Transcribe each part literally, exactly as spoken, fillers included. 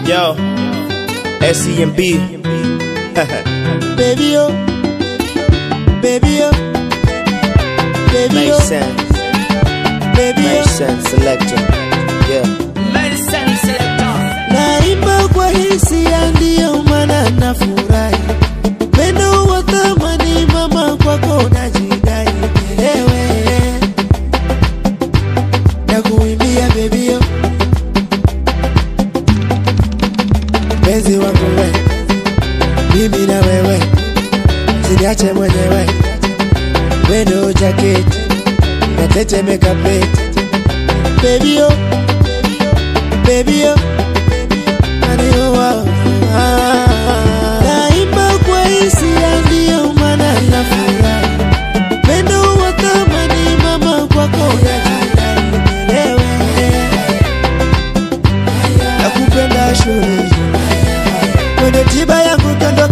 Yo, S E M B. Baby oh, baby oh, baby Make oh, sense, baby make oh. sense, selector. Yeah. Naimba kwa hisia ndio maana nafurahi. Pendo wa thamani mama kwako najidai. Ewe nakuimbia baby oh, penzi wangu we, mimi na wewe, siniache mwenyewe. Wendo jaketi na tete mekapeti. Baby oh, baby oh, naimba kwa hisia ndio maana nafurahi. Pendo wa thamani mama kwako najidai. Ewe nakupenda shule, wendo tiba yangu kando.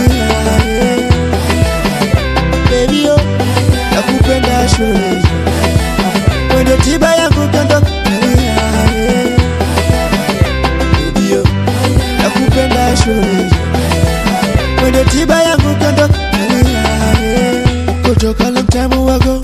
Baby oh, nakupenda shule, wendo tiba yangu kando. Baby oh, nakupenda shule, wendo tiba yangu kando. Kutoka long time ago